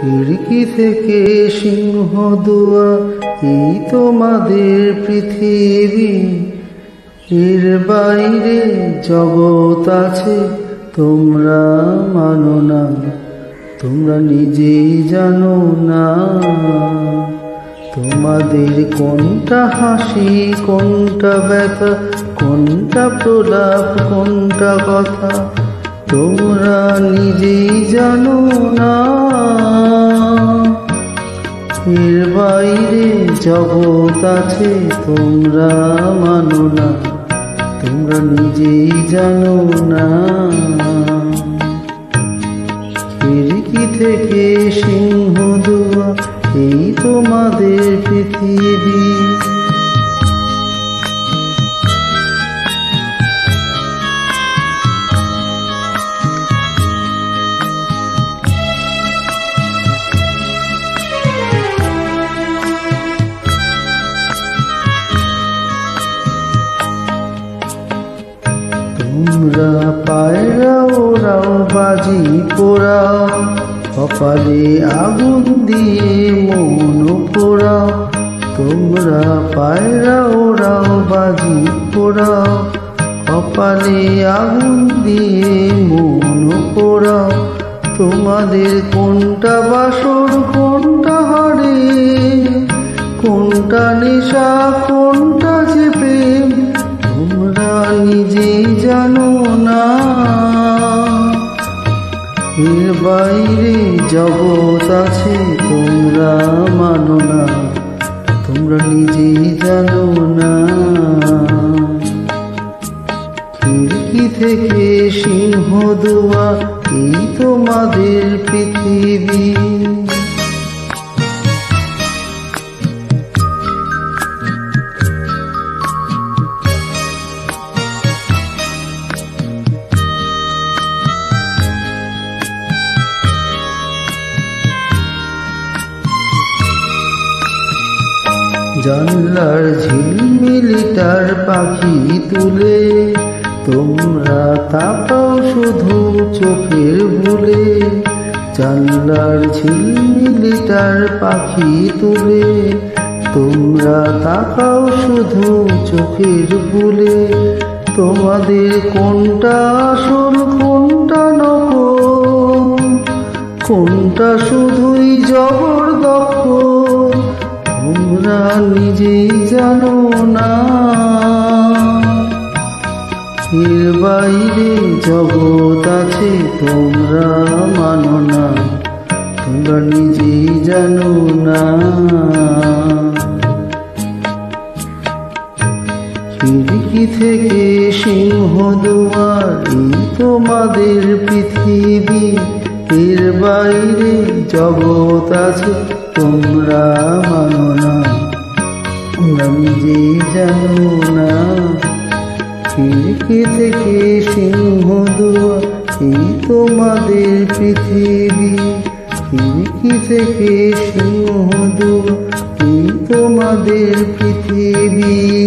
খিড়কি থেকে সিংহ দুয়ার, এই তোমাদের পৃথিবী। এর বাইরে জগৎ আছে, তোমরা মানো না, তোমরা নিজেই জানো না। তোমাদের কোনটা হাসি, কোনটা ব্যথা, কোনটা প্রলাপ, কোনটা কথা, তোমরা নিজেই জানো না। এর বাইরে জগৎ আছে, তোমরা মানো না, তোমরা নিজেই জানো না। খিড়কি থেকে সিংহ দুয়ার, এই তোমাদের পৃথিবী। তোমরা পায়রা ওরাও, বাজি পোড়াও, কপালে আগুন দিয়ে মন পোড়াও। তোমরা পায়রা ওরাও, বাজি পোড়াও, কপালে আগুন দিয়ে মন পোড়াও। তোমাদের কোনটা বাসর, কোনটা হারে, কোনটা নেশা, কোনটা যে প্রেম, তোমরা নিজেই জানো না। এর বাইরে জগৎ আছে, তোমরা মানো না, তোমরা নিজেই জানো না। খিড়কি থেকে সিংহ দুয়ার, এই তোমাদের পৃথিবী। জানলার ঝিলমিলিটার পাখি তুলে, তোমরা তাকাও শুধু চোখের ভুলে। জানলার ঝিলমিলিটার পাখি তুলে, তোমরা তাকাও শুধু চোখের ভুলে। তোমাদের কোনটা আসল, কোনটা নকল, কোনটা শুধুই জবরদখল, তোমরা নিজেই জানো না। এর বাইরে জগৎ আছে, তোমরা মানো না, তোমরা নিজেই জানো না। খিড়কি থেকে সিংহ দুয়ার, এই তোমাদের পৃথিবী। এর বাইরে জগৎ আছে, তোমরা মানো না, তোমরা নিজেই জানো না। খিড়কি থেকে সিংহ দুয়ার, এই তোমাদের পৃথিবী। খিড়কি থেকে সিংহ দুয়ার, এই তোমাদের পৃথিবী।